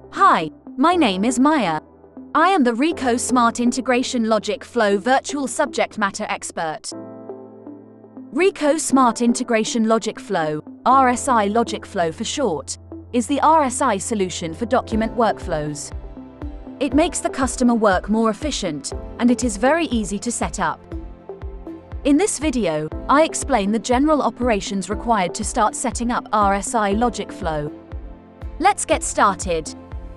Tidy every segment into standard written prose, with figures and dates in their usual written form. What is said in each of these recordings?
Hi, my name is Maya. I am the Rico Smart Integration LogicFlow Virtual Subject Matter Expert. Rico Smart Integration LogicFlow, RSI LogicFlow for short, is the RSI solution for document workflows. It makes the customer work more efficient, and it is very easy to set up. In this video, I explain the general operations required to start setting up RSI LogicFlow. Let's get started.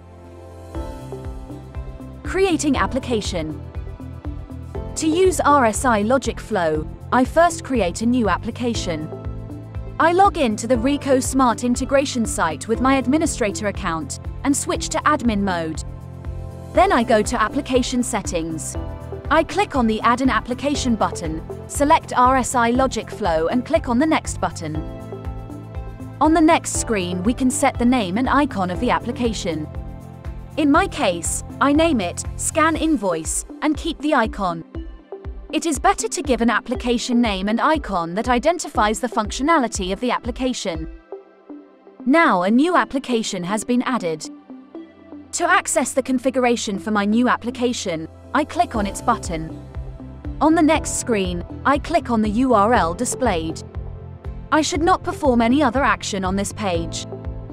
Creating application. To use RSI LogicFlow, I first create a new application. I log in to the Rico Smart Integration site with my administrator account and switch to admin mode. Then I go to Application Settings. I click on the Add an Application button, select RSI LogicFlow and click on the Next button. On the next screen, we can set the name and icon of the application. In my case, I name it Scan Invoice and keep the icon. It is better to give an application name and icon that identifies the functionality of the application. Now a new application has been added. To access the configuration for my new application, I click on its button. On the next screen, I click on the URL displayed. I should not perform any other action on this page.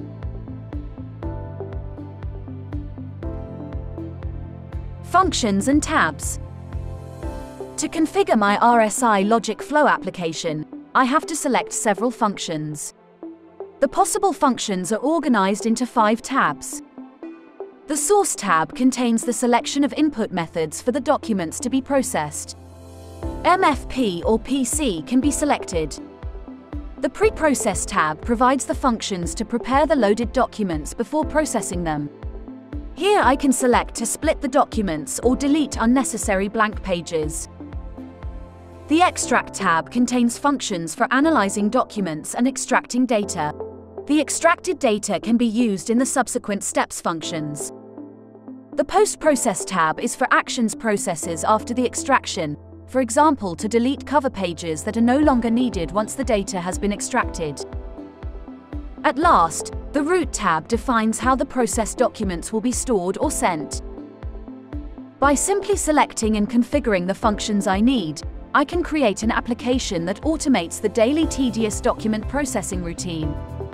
Functions and tabs. To configure my RSI LogicFlow application, I have to select several functions. The possible functions are organized into 5 tabs. The Source tab contains the selection of input methods for the documents to be processed. MFP or PC can be selected. The Pre-Process tab provides the functions to prepare the loaded documents before processing them. Here I can select to split the documents or delete unnecessary blank pages. The Extract tab contains functions for analyzing documents and extracting data. The extracted data can be used in the subsequent steps functions. The Post-Process tab is for actions processes after the extraction, for example to delete cover pages that are no longer needed once the data has been extracted. At last, the Route tab defines how the processed documents will be stored or sent. By simply selecting and configuring the functions I need, I can create an application that automates the daily tedious document processing routine.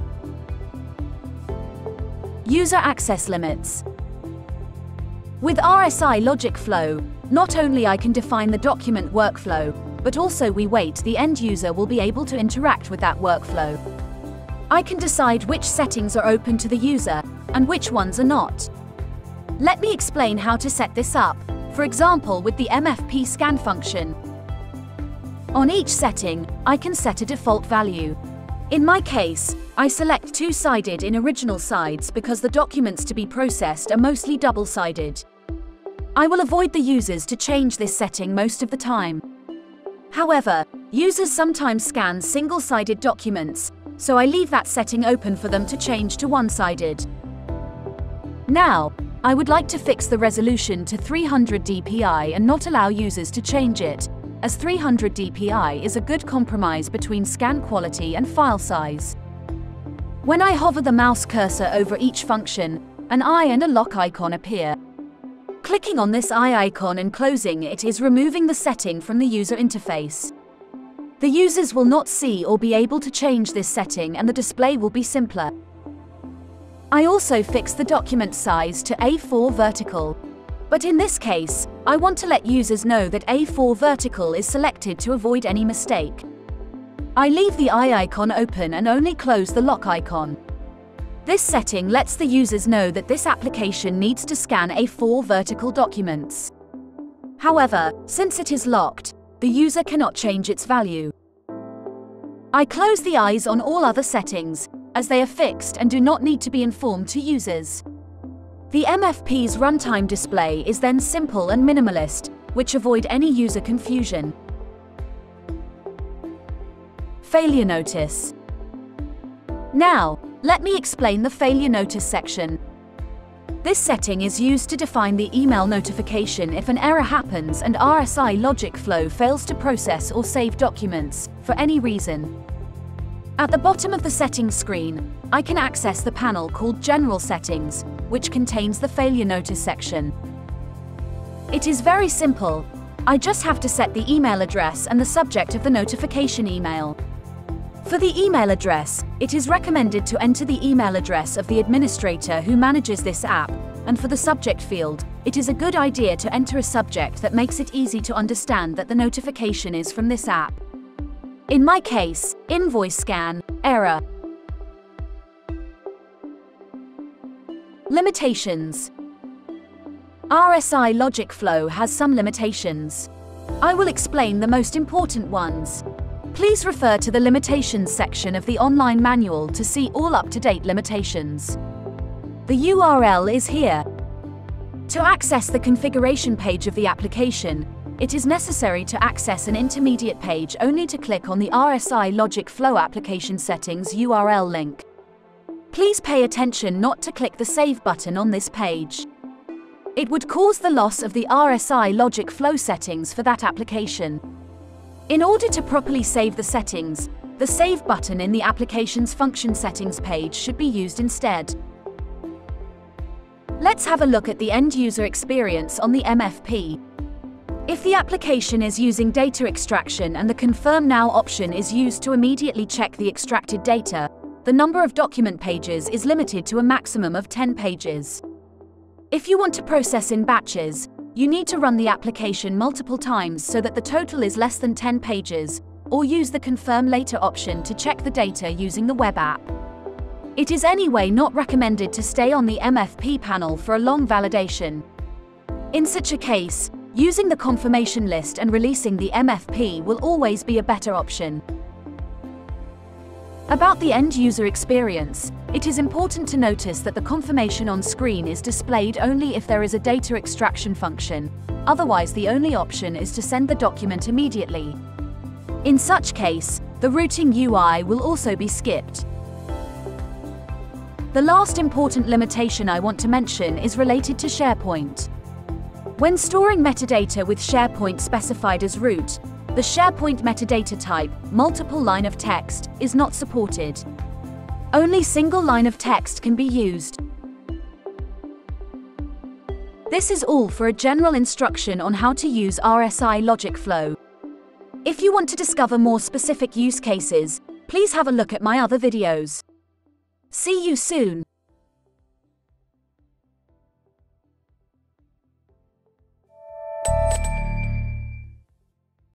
User access limits. With RSI LogicFlow, not only I can define the document workflow, but also the end user will be able to interact with that workflow. I can decide which settings are open to the user and which ones are not. Let me explain how to set this up, for example with the MFP scan function. On each setting, I can set a default value. In my case, I select two-sided in original sides because the documents to be processed are mostly double-sided. I will avoid the users to change this setting most of the time. However, users sometimes scan single-sided documents, so I leave that setting open for them to change to one-sided. Now, I would like to fix the resolution to 300 dpi and not allow users to change it, as 300 dpi is a good compromise between scan quality and file size. When I hover the mouse cursor over each function, an eye and a lock icon appear. Clicking on this eye icon and closing it is removing the setting from the user interface. The users will not see or be able to change this setting and the display will be simpler. I also fixed the document size to A4 vertical. But in this case, I want to let users know that A4 vertical is selected to avoid any mistake. I leave the eye icon open and only close the lock icon. This setting lets the users know that this application needs to scan A4 vertical documents. However, since it is locked, the user cannot change its value. I close the eyes on all other settings, as they are fixed and do not need to be informed to users. The MFP's runtime display is then simple and minimalist, which avoid any user confusion. Failure notice. Now, let me explain the failure notice section. This setting is used to define the email notification if an error happens and RSI LogicFlow fails to process or save documents, for any reason. At the bottom of the settings screen, I can access the panel called General Settings, which contains the failure notice section. It is very simple. I just have to set the email address and the subject of the notification email. For the email address, it is recommended to enter the email address of the administrator who manages this app, and for the subject field, it is a good idea to enter a subject that makes it easy to understand that the notification is from this app. In my case, invoice scan, error. Limitations. RSI LogicFlow has some limitations. I will explain the most important ones. Please refer to the limitations section of the online manual to see all up-to-date limitations. The URL is here. To access the configuration page of the application, it is necessary to access an intermediate page only to click on the RSI LogicFlow application settings URL link. Please pay attention not to click the Save button on this page. It would cause the loss of the RSI LogicFlow settings for that application. In order to properly save the settings, the Save button in the application's function settings page should be used instead. Let's have a look at the end-user experience on the MFP. If the application is using data extraction and the Confirm Now option is used to immediately check the extracted data, the number of document pages is limited to a maximum of 10 pages. If you want to process in batches, you need to run the application multiple times so that the total is less than 10 pages, or use the Confirm Later option to check the data using the web app. It is anyway not recommended to stay on the MFP panel for a long validation. In such a case, using the confirmation list and releasing the MFP will always be a better option. About the end-user experience, it is important to notice that the confirmation on screen is displayed only if there is a data extraction function. Otherwise, the only option is to send the document immediately. In such case, the routing UI will also be skipped. The last important limitation I want to mention is related to SharePoint. When storing metadata with SharePoint specified as root, the SharePoint metadata type, multiple line of text, is not supported. Only single line of text can be used. This is all for a general instruction on how to use RSI LogicFlow. If you want to discover more specific use cases, please have a look at my other videos. See you soon.